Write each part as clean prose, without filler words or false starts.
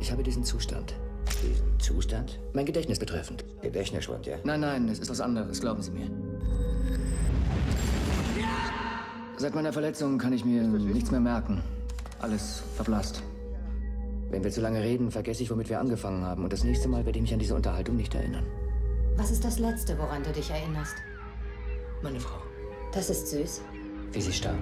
Ich habe diesen Zustand. Diesen Zustand? Mein Gedächtnis betreffend. Gedächtnisschwund, ja? Nein, es ist was anderes, glauben Sie mir. Seit meiner Verletzung kann ich mir nichts mehr merken. Alles verblasst. Wenn wir zu lange reden, vergesse ich, womit wir angefangen haben. Und das nächste Mal werde ich mich an diese Unterhaltung nicht erinnern. Was ist das Letzte, woran du dich erinnerst? Meine Frau. Das ist süß. Wie sie starb.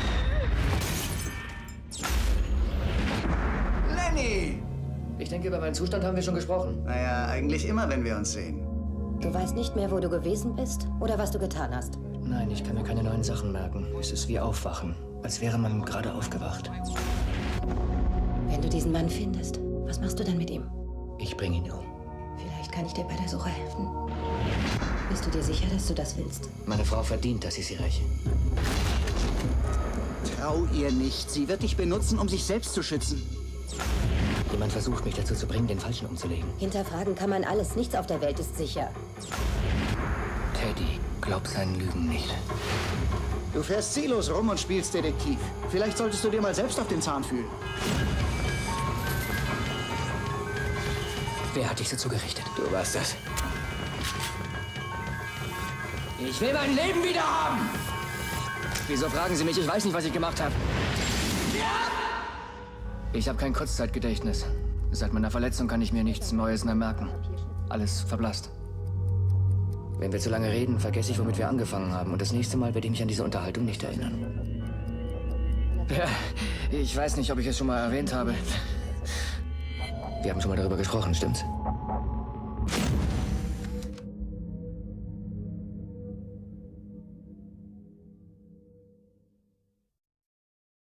Lenny! Ich denke, über meinen Zustand haben wir schon gesprochen. Naja, eigentlich immer, wenn wir uns sehen. Du weißt nicht mehr, wo du gewesen bist oder was du getan hast. Nein, ich kann mir keine neuen Sachen merken. Es ist wie Aufwachen, als wäre man gerade aufgewacht. Wenn du diesen Mann findest, was machst du dann mit ihm? Ich bringe ihn um. Vielleicht kann ich dir bei der Suche helfen. Bist du dir sicher, dass du das willst? Meine Frau verdient, dass ich sie räche. Trau ihr nicht. Sie wird dich benutzen, um sich selbst zu schützen. Jemand versucht, mich dazu zu bringen, den Falschen umzulegen. Hinterfragen kann man alles. Nichts auf der Welt ist sicher. Teddy, glaub seinen Lügen nicht. Du fährst ziellos rum und spielst Detektiv. Vielleicht solltest du dir mal selbst auf den Zahn fühlen. Wer hat dich so zugerichtet? Du warst das. Ich will mein Leben wieder haben! Wieso fragen Sie mich? Ich weiß nicht, was ich gemacht habe. Ich habe kein Kurzzeitgedächtnis. Seit meiner Verletzung kann ich mir nichts Neues mehr merken. Alles verblasst. Wenn wir zu lange reden, vergesse ich, womit wir angefangen haben. Und das nächste Mal werde ich mich an diese Unterhaltung nicht erinnern. Ja, ich weiß nicht, ob ich es schon mal erwähnt habe. Wir haben schon mal darüber gesprochen, stimmt's?